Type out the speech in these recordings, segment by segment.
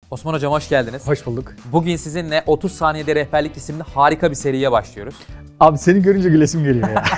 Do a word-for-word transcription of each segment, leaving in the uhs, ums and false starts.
Osman Hocam hoş geldiniz. Hoş bulduk. Bugün sizinle otuz saniyede rehberlik isimli harika bir seriye başlıyoruz. Abi seni görünce gülesim geliyor ya.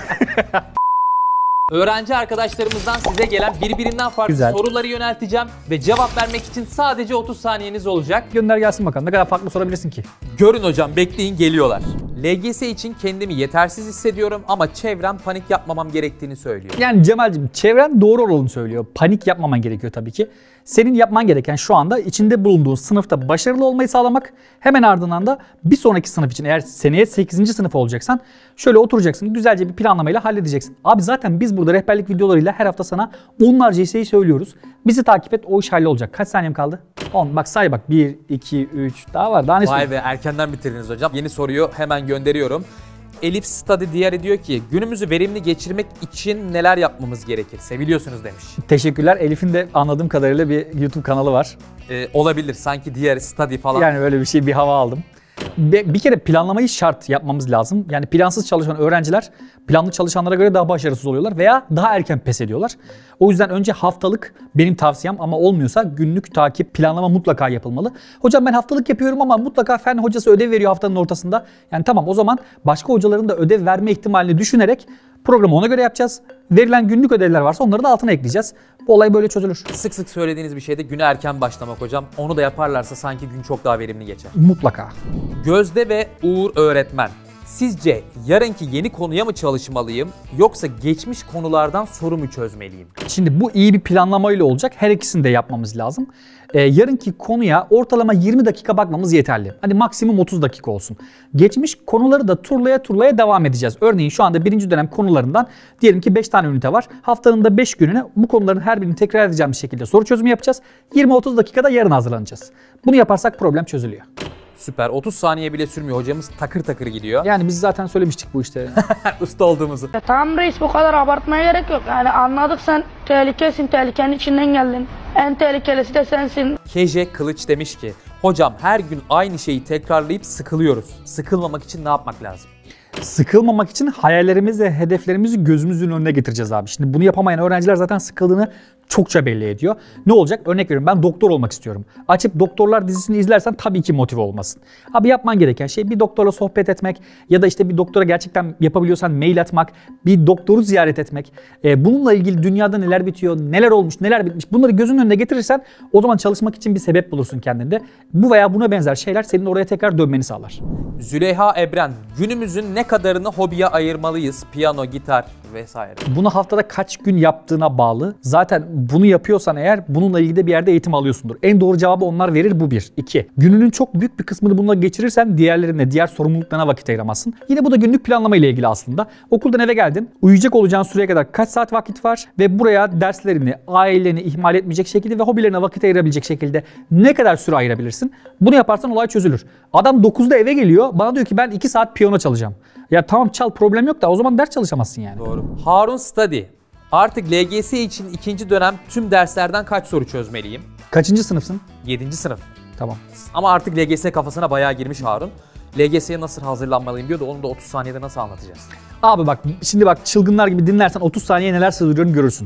Öğrenci arkadaşlarımızdan size gelen birbirinden farklı Güzel. soruları yönelteceğim ve cevap vermek için sadece otuz saniyeniz olacak. Gönder gelsin bakalım. Ne kadar farklı sorabilirsin ki? Görün hocam, bekleyin, geliyorlar. L G S için kendimi yetersiz hissediyorum ama çevrem panik yapmamam gerektiğini söylüyor. Yani Cemal'cim, çevren doğru olanı söylüyor. Panik yapmaman gerekiyor tabii ki. Senin yapman gereken şu anda içinde bulunduğun sınıfta başarılı olmayı sağlamak. Hemen ardından da bir sonraki sınıf için, eğer seneye sekizinci sınıf olacaksan şöyle oturacaksın, güzelce bir planlamayla halledeceksin. Abi zaten biz burada rehberlik videolarıyla her hafta sana onlarca şeyi söylüyoruz. Bizi takip et, o iş hallolacak. Kaç saniyem kaldı? on. Bak say bak. bir, iki, üç. Daha var. Daha ne Vay be, erkenden bitirdiniz hocam. Yeni soruyu hemen gönderiyorum. Elif Study Diğeri diyor ki günümüzü verimli geçirmek için neler yapmamız gerekir? Seviliyorsunuz demiş. Teşekkürler. Elif'in de anladığım kadarıyla bir YouTube kanalı var. Ee, olabilir sanki diğer Study falan. Yani öyle bir şey, bir hava aldım. Bir kere planlamayı şart yapmamız lazım. Yani plansız çalışan öğrenciler planlı çalışanlara göre daha başarısız oluyorlar veya daha erken pes ediyorlar. O yüzden önce haftalık benim tavsiyem, ama olmuyorsa günlük takip, planlama mutlaka yapılmalı. Hocam ben haftalık yapıyorum ama mutlaka fen hocası ödev veriyor haftanın ortasında. Yani tamam, o zaman başka hocaların da ödev verme ihtimalini düşünerek programı ona göre yapacağız. Verilen günlük ödevler varsa onları da altına ekleyeceğiz. Bu olay böyle çözülür. Sık sık söylediğiniz bir şey de güne erken başlamak hocam. Onu da yaparlarsa sanki gün çok daha verimli geçer. Mutlaka. Gözde ve Uğur öğretmen. Sizce yarınki yeni konuya mı çalışmalıyım yoksa geçmiş konulardan soru mu çözmeliyim? Şimdi bu iyi bir planlamayla olacak. Her ikisini de yapmamız lazım. Ee, yarınki konuya ortalama yirmi dakika bakmamız yeterli. Hadi maksimum otuz dakika olsun. Geçmiş konuları da turlaya turlaya devam edeceğiz. Örneğin şu anda birinci dönem konularından diyelim ki beş tane ünite var. Haftanın da beş gününe bu konuların her birini tekrar edeceğimiz şekilde soru çözümü yapacağız. yirmi otuz dakikada yarın hazırlanacağız. Bunu yaparsak problem çözülüyor. Süper. otuz saniye bile sürmüyor. Hocamız takır takır gidiyor. Yani biz zaten söylemiştik bu işte. Usta olduğumuzu. Ya tamam reis, bu kadar abartmaya gerek yok. Yani anladık, sen tehlikesin, tehlikenin içinden geldin. En tehlikelisi de sensin. Keje Kılıç demiş ki hocam her gün aynı şeyi tekrarlayıp sıkılıyoruz. Sıkılmamak için ne yapmak lazım? Sıkılmamak için hayallerimizi ve hedeflerimizi gözümüzün önüne getireceğiz abi. Şimdi bunu yapamayan öğrenciler zaten sıkıldığını çokça belli ediyor. Ne olacak? Örnek veriyorum, ben doktor olmak istiyorum. Açıp Doktorlar dizisini izlersen tabii ki motive olmasın. Abi yapman gereken şey bir doktorla sohbet etmek ya da işte bir doktora gerçekten yapabiliyorsan mail atmak, bir doktoru ziyaret etmek. Ee, bununla ilgili dünyada neler bitiyor, neler olmuş, neler bitmiş, bunları gözünün önüne getirirsen o zaman çalışmak için bir sebep bulursun kendinde. Bu veya buna benzer şeyler senin oraya tekrar dönmeni sağlar. Züleyha Ebren, günümüzün ne kadarını hobiye ayırmalıyız? Piyano, gitar vesaire. Bunu haftada kaç gün yaptığına bağlı. Zaten bunu yapıyorsan eğer bununla ilgili de bir yerde eğitim alıyorsundur. En doğru cevabı onlar verir, bu bir. İki. Gününün çok büyük bir kısmını bununla geçirirsen diğerlerine, diğer sorumluluklarına vakit ayıramazsın. Yine bu da günlük planlama ile ilgili aslında. Okuldan eve geldin. Uyuyacak olacağın süreye kadar kaç saat vakit var ve buraya derslerini, aileni ihmal etmeyecek şekilde ve hobilerine vakit ayırabilecek şekilde ne kadar süre ayırabilirsin? Bunu yaparsan olay çözülür. Adam dokuzda eve geliyor. Bana diyor ki ben iki saat piyano çalacağım. Ya tamam çal, problem yok da o zaman ders çalışamazsın yani. Doğru. Harun Study. Artık L G S için ikinci dönem tüm derslerden kaç soru çözmeliyim? Kaçıncı sınıfsın? yedinci sınıf. Tamam. Ama artık L G S kafasına bayağı girmiş Harun. L G S'ye nasıl hazırlanmalıyım diyor da onu da otuz saniyede nasıl anlatacağız? Abi bak şimdi bak, çılgınlar gibi dinlersen otuz saniye neler sığdırıyorum görürsün.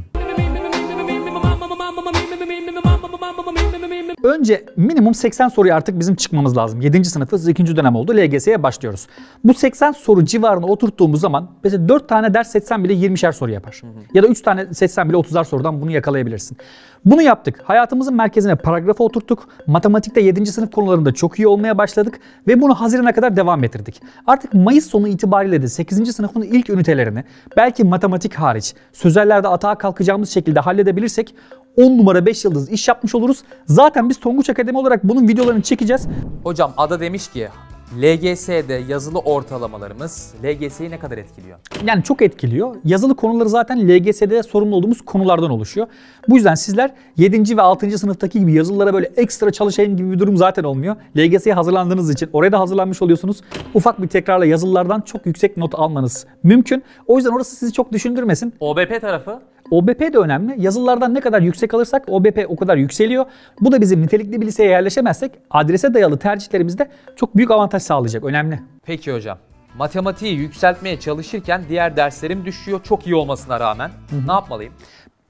Önce minimum seksen soruya artık bizim çıkmamız lazım. yedinci sınıfız, ikinci dönem oldu. L G S'ye başlıyoruz. Bu seksen soru civarına oturttuğumuz zaman mesela dört tane ders seçsen bile yirmişer soru yapar. Hı hı. Ya da üç tane seçsen bile otuzar sorudan bunu yakalayabilirsin. Bunu yaptık. Hayatımızın merkezine paragrafa oturttuk. Matematikte yedinci sınıf konularında çok iyi olmaya başladık ve bunu Haziran'a kadar devam ettirdik. Artık Mayıs sonu itibariyle de sekizinci sınıfın ilk ünitelerini belki matematik hariç sözellerde atağa kalkacağımız şekilde halledebilirsek on numara beş yıldız iş yapmış oluruz. Zaten biz Tonguç Akademi olarak bunun videolarını çekeceğiz. Hocam Ada demiş ki L G S'de yazılı ortalamalarımız L G S'yi ne kadar etkiliyor? Yani çok etkiliyor. Yazılı konuları zaten L G S'de sorumlu olduğumuz konulardan oluşuyor. Bu yüzden sizler yedinci ve altıncı sınıftaki gibi yazılılara böyle ekstra çalışayım gibi bir durum zaten olmuyor. L G S'ye hazırlandığınız için oraya da hazırlanmış oluyorsunuz. Ufak bir tekrarla yazılılardan çok yüksek not almanız mümkün. O yüzden orası sizi çok düşündürmesin. O B P tarafı? O B P de önemli. Yazılılardan ne kadar yüksek alırsak O B P o kadar yükseliyor. Bu da bizim nitelikli bir liseye yerleşemezsek adrese dayalı tercihlerimizde çok büyük avantaj sağlayacak. Önemli. Peki hocam. Matematiği yükseltmeye çalışırken diğer derslerim düşüyor çok iyi olmasına rağmen. Hı hı. Ne yapmalıyım?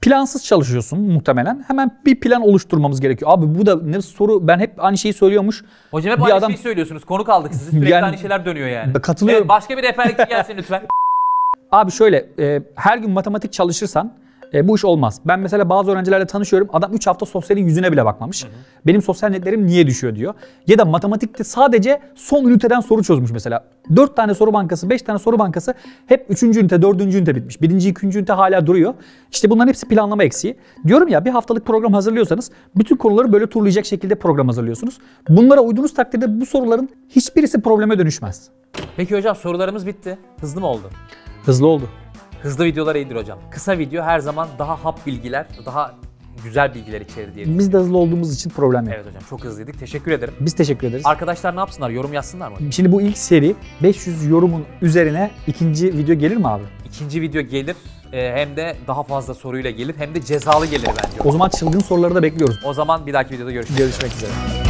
Plansız çalışıyorsun muhtemelen. Hemen bir plan oluşturmamız gerekiyor. Abi bu da ne soru, ben hep aynı şeyi söylüyormuş. Hocam hep bir aynı adam... şeyi söylüyorsunuz. Konuk aldık sizi. Sürekli Yani- aynı şeyler dönüyor yani. Katılıyorum. Evet, başka bir rehberlikçi gelsin lütfen. Abi şöyle, e, her gün matematik çalışırsan e, bu iş olmaz. Ben mesela bazı öğrencilerle tanışıyorum. Adam üç hafta sosyalin yüzüne bile bakmamış. Hı hı. Benim sosyal netlerim niye düşüyor diyor. Ya da matematikte sadece son üniteden soru çözmüş mesela. dört tane soru bankası, beş tane soru bankası hep üçüncü ünite, dördüncü ünite bitmiş. birinci, ikinci ünite hala duruyor. İşte bunların hepsi planlama eksiği. Diyorum ya, bir haftalık program hazırlıyorsanız bütün konuları böyle turlayacak şekilde program hazırlıyorsunuz. Bunlara uyduğunuz takdirde bu soruların hiçbirisi probleme dönüşmez. Peki hocam, sorularımız bitti. Hızlı mı oldu? Hızlı oldu. Hızlı videolar iyidir hocam. Kısa video her zaman daha hap bilgiler, daha güzel bilgiler içerir diye. Biz de hızlı olduğumuz için problem yok. Evet hocam, çok hızlıydık. Teşekkür ederim. Biz teşekkür ederiz. Arkadaşlar ne yapsınlar? Yorum yazsınlar mı? Şimdi bu ilk seri beş yüz yorumun üzerine ikinci video gelir mi abi? İkinci video gelir. Ee, hem de daha fazla soruyla gelir, hem de cezalı gelir bence. O zaman çılgın soruları da bekliyoruz. O zaman bir dahaki videoda görüşürüz. Görüşmek üzere.